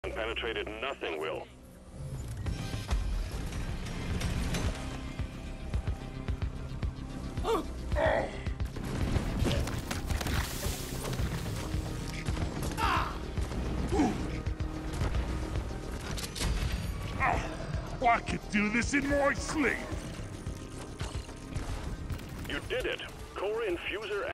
Penetrated, nothing will. I could do this in my sleep! You did it! Core infuser